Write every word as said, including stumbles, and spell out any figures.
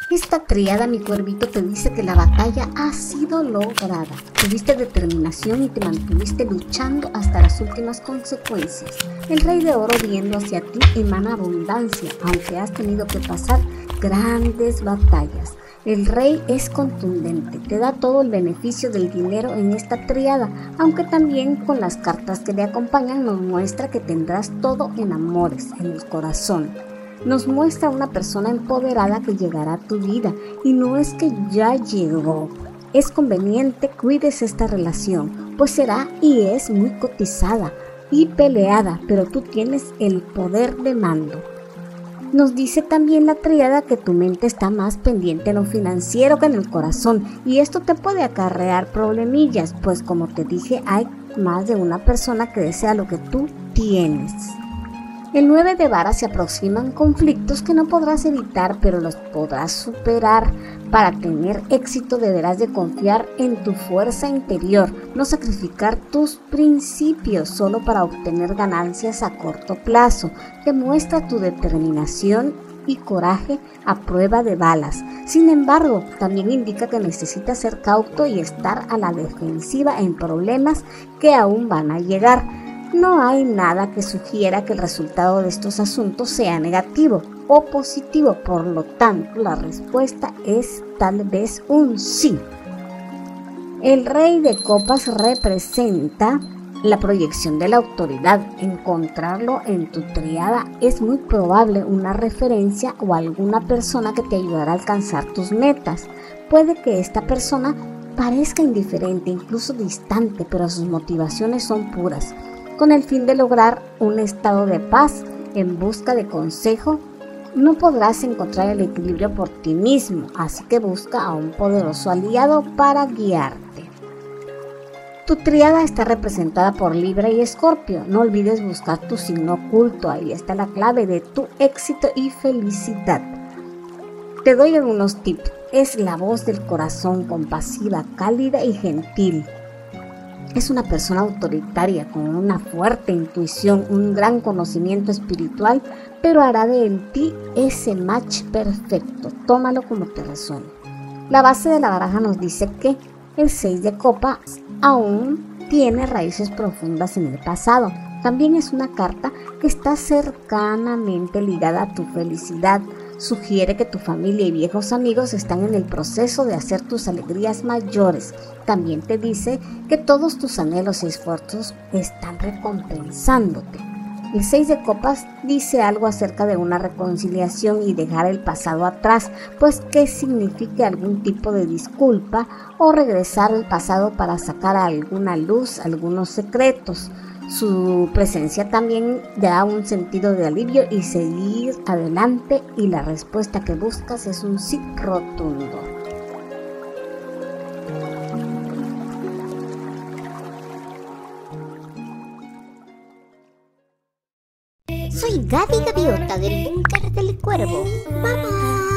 Esta tríada, mi cuervito, te dice que la batalla ha sido lograda. Tuviste determinación y te mantuviste luchando hasta las últimas consecuencias. El Rey de Oro, viendo hacia ti, emana abundancia, aunque has tenido que pasar grandes batallas. El Rey es contundente, te da todo el beneficio del dinero en esta tríada, aunque también con las cartas que le acompañan nos muestra que tendrás todo en amores, en el corazón. Nos muestra una persona empoderada que llegará a tu vida, y no es que ya llegó. Es conveniente cuides esta relación, pues será y es muy cotizada y peleada, pero tú tienes el poder de mando. Nos dice también la tríada que tu mente está más pendiente en lo financiero que en el corazón, y esto te puede acarrear problemillas, pues como te dije, hay más de una persona que desea lo que tú tienes. El nueve de varas, se aproximan conflictos que no podrás evitar, pero los podrás superar. Para tener éxito deberás de confiar en tu fuerza interior, no sacrificar tus principios solo para obtener ganancias a corto plazo. Demuestra tu determinación y coraje a prueba de balas. Sin embargo, también indica que necesitas ser cauto y estar a la defensiva en problemas que aún van a llegar. No hay nada que sugiera que el resultado de estos asuntos sea negativo o positivo, por lo tanto la respuesta es tal vez un sí. El Rey de Copas representa la proyección de la autoridad. Encontrarlo en tu tríada es muy probable una referencia o alguna persona que te ayudará a alcanzar tus metas. Puede que esta persona parezca indiferente, incluso distante, pero sus motivaciones son puras, con el fin de lograr un estado de paz. En busca de consejo, no podrás encontrar el equilibrio por ti mismo, así que busca a un poderoso aliado para guiarte. Tu tríada está representada por Libra y Escorpio. No olvides buscar tu signo oculto, ahí está la clave de tu éxito y felicidad. Te doy algunos tips. Es la voz del corazón, compasiva, cálida y gentil. Es una persona autoritaria con una fuerte intuición, un gran conocimiento espiritual, pero hará de en ti ese match perfecto. Tómalo como te resuene. La base de la baraja nos dice que el seis de copas aún tiene raíces profundas en el pasado. También es una carta que está cercanamente ligada a tu felicidad. Sugiere que tu familia y viejos amigos están en el proceso de hacer tus alegrías mayores. También te dice que todos tus anhelos y esfuerzos están recompensándote. El seis de copas dice algo acerca de una reconciliación y dejar el pasado atrás, pues que signifique algún tipo de disculpa o regresar al pasado para sacar a alguna luz algunos secretos. Su presencia también da un sentido de alivio y seguir adelante, y la respuesta que buscas es un sí rotundo. Soy Gaby Gaviota del Búnker del Cuervo. ¡Mamá!